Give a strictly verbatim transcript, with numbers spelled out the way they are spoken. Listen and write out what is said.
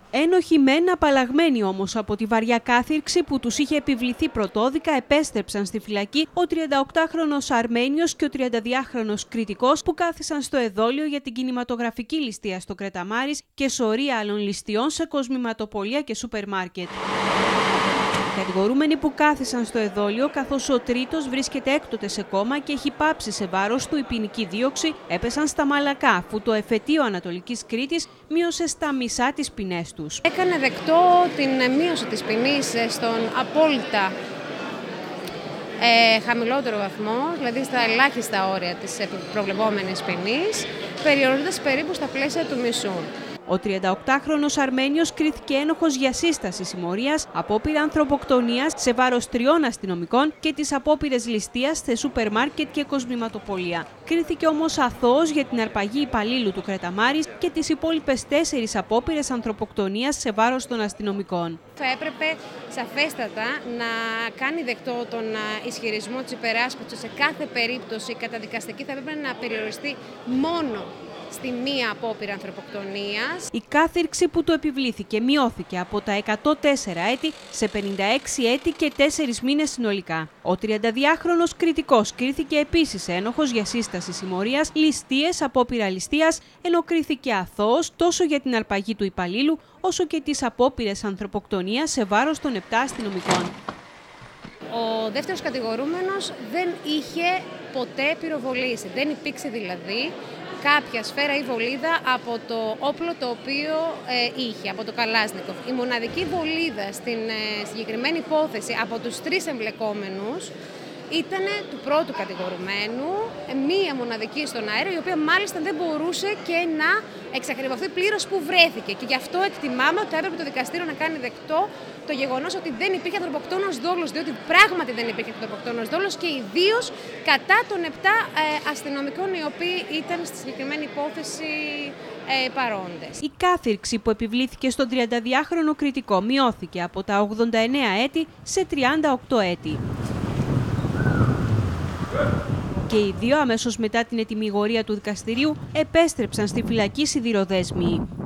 Ένοχοι μεν, απαλλαγμένοι όμως από τη βαριά κάθυρξη που τους είχε επιβληθεί πρωτόδικα, επέστρεψαν στη φυλακή ο τριανταοκτάχρονος Αρμένιος και ο τριανταδυάχρονος Κρητικός που κάθισαν στο εδόλιο για την κινηματογραφική ληστεία στο Κρεταμάρις και σωρία άλλων ληστειών σε κοσμηματοπολία και σούπερ μάρκετ. Κατηγορούμενοι που κάθισαν στο εδόλιο, καθώς ο τρίτος βρίσκεται έκτοτε σε κόμμα και έχει πάψει σε βάρος του η ποινική δίωξη, έπεσαν στα μαλακά, αφού το εφετείο Ανατολικής Κρήτης μείωσε στα μισά τις ποινές τους. Έκανε δεκτό την μείωση της ποινής στον απόλυτα ε, χαμηλότερο βαθμό, δηλαδή στα ελάχιστα όρια της προβλεπόμενης ποινής, περιορίζοντας περίπου στα πλαίσια του μισού. Ο τριανταοκτάχρονος Αρμένιος κρίθηκε ένοχος για σύσταση συμμορίας, απόπειρα ανθρωποκτονίας σε βάρος τριών αστυνομικών και τις απόπειρες ληστείας σε σούπερ μάρκετ και κοσμηματοπολία. Κρίθηκε όμως αθώος για την αρπαγή υπαλλήλου του Κρεταμάρις και τις υπόλοιπες τέσσερις απόπειρες ανθρωποκτονίας σε βάρος των αστυνομικών. Θα έπρεπε σαφέστατα να κάνει δεκτό τον ισχυρισμό της υπεράσπισης σε κάθε περίπτωση καταδικαστική, θα έπρεπε να περιοριστεί μόνο στη μία απόπειρα ανθρωποκτονίας. Η κάθυρξη που του επιβλήθηκε μειώθηκε από τα εκατόν τέσσερα έτη σε πενήντα έξι έτη και τέσσερις μήνες συνολικά. Ο τριανταδυάχρονος Κρητικός κρίθηκε επίσης ένοχος για σύσταση συμμορίας, ληστείες, απόπειρα ληστείας, ενώ κρίθηκε αθώος τόσο για την αρπαγή του υπαλλήλου όσο και τις απόπειρες ανθρωποκτονίας σε βάρος των επτά αστυνομικών. Ο δεύτερος κατηγορούμενος δεν είχε ποτέ πυροβολήσει. Δεν υπήρξε δηλαδή κάποια σφαίρα ή βολίδα από το όπλο το οποίο ε, είχε, από το Καλάσνικοφ. Η μοναδική βολίδα στην ε, συγκεκριμένη υπόθεση από τους τρεις εμπλεκόμενους ήταν του πρώτου κατηγορουμένου, μία μοναδική στον αέρα, η οποία μάλιστα δεν μπορούσε και να εξακριβωθεί πλήρως που βρέθηκε. Και γι' αυτό εκτιμάμε ότι έπρεπε το δικαστήριο να κάνει δεκτό το γεγονός ότι δεν υπήρχε ανθρωποκτόνος δόλος, διότι πράγματι δεν υπήρχε ανθρωποκτόνος δόλος και ιδίως κατά των επτά ε, αστυνομικών οι οποίοι ήταν στη συγκεκριμένη υπόθεση ε, παρόντες. Η κάθυρξη που επιβλήθηκε στον τριανταδυάχρονο Κρητικό μειώθηκε από τα ογδόντα εννέα έτη σε τριάντα οκτώ έτη. Και οι δύο αμέσως μετά την ετυμηγορία του δικαστηρίου επέστρεψαν στη φυλακή σιδηροδέσμιοι.